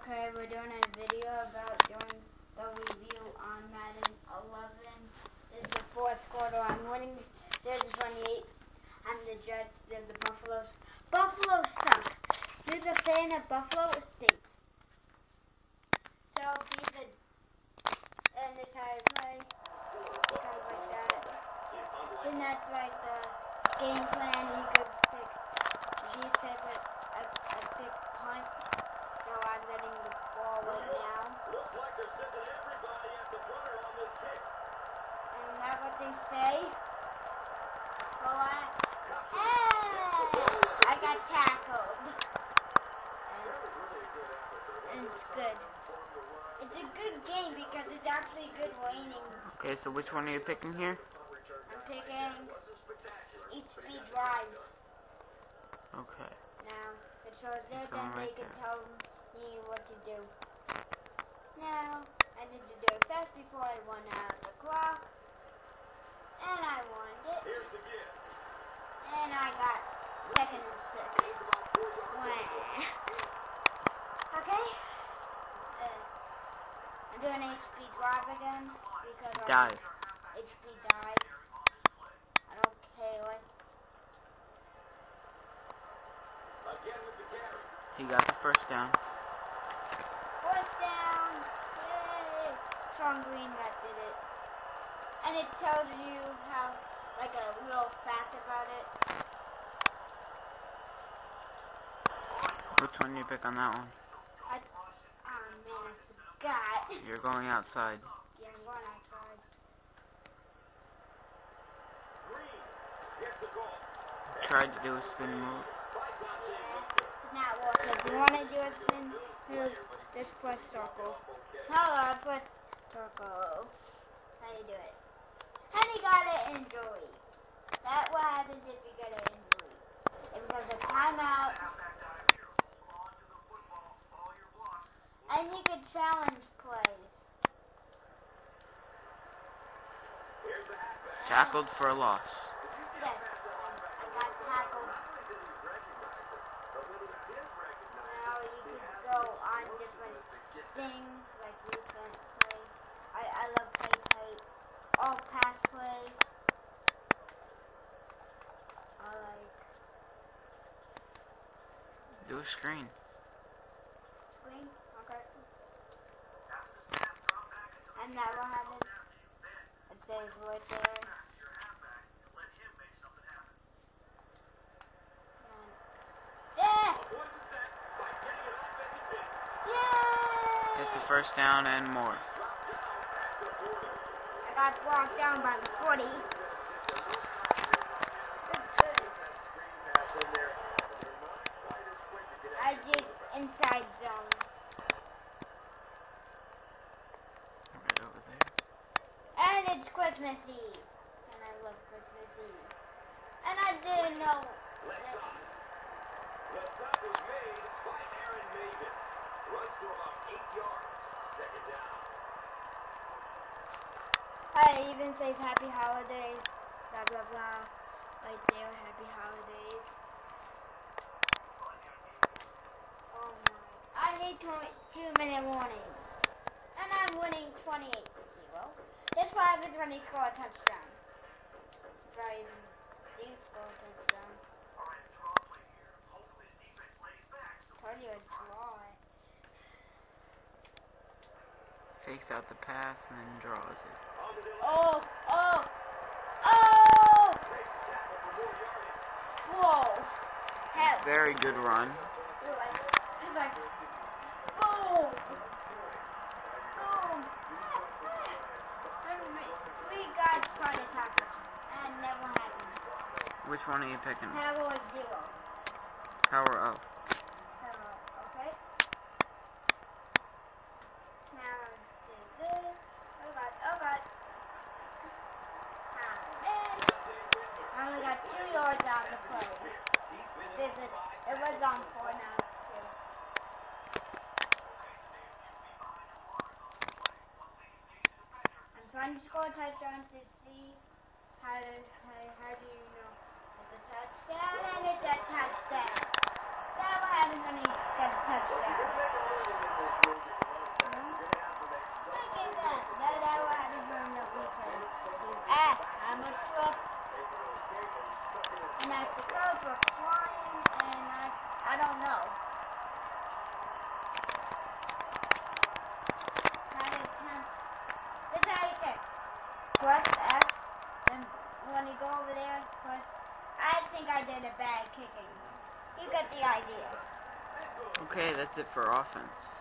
Okay, we're doing a video about doing the review on Madden 11. This is the fourth quarter. I'm winning. There's the 28. I'm the Jets. There's the Buffaloes. Buffalo sucks. Who's a fan of Buffalo State? So be the entire play. Because like that. Then that's like the game plan. You could pick. You pick a pick punt. So I'm getting the ball right now. Looks like they're sending everybody at the punter on this kick. And that's what they say. So I got tackled. And it's good. It's a good game because it's actually good raining. Okay, so which one are you picking here? I'm picking each speed drive. Okay. Now, it shows there, then right they can there. tell me what to do. Now, I need to do it fast before I run out of the clock. And I won it. Here's the gift. And I got second and six. Okay? I'm doing HP drive again because Dive. HP dive. I don't care. Again with the carry. He got the first down. Fourth down. Yay. Sean Green that did it. And it tells you how, like a real fact about it. Which one do you pick on that one? Oh man, I forgot. You're going outside. Yeah, I'm going outside. Green gets the goal. Tried to do a spin move. It's not working. If you want to do a spin move, just press circle. Hello, press circle. How do you do it? And he got an injury. That's what happens if you get an injury. It becomes a timeout. And you can challenge plays. Tackled for a loss. Yes, I got tackled. Now you can go on different things, like you can play. I love play type. All pass play. I like Do a screen. screen. Okay. And now what happens? It says right there. Yeah! Yay! It's the first down and more. I got blocked down by the 40. I did inside zone. Right over there. And it's Christmas Eve. And I love Christmas Eve. And I didn't know. The stop was made by Aaron Maven. Runs to about 8 yards. Second down. I even says happy holidays. Blah, blah, blah. Right there, happy holidays. Oh my. I need 2-minute warning. And I'm winning 28-0. That's why I was when he score a touchdown. If I even do score a touchdown. Tell you a draw it. Fakes out the pass and then draws it. Oh! Whoa! Hell. Very good run. He's like, boom! Boom! We guys tried to tackle him, and it never happened. Which one are you picking? Power 0. Power O. Power, okay? Now, do this. Oh God. I only got 2 yards on the play. It was on 4 now, too. I'm trying to score a touchdown to see how do you know it's a touchdown, and it's a touchdown. That what happens when you get a touchdown. and as the clouds were flying, and I don't know. This is how you kick. Press X, and when you go over there, press. I think I did a bad kicking. You get the idea. Okay, that's it for offense.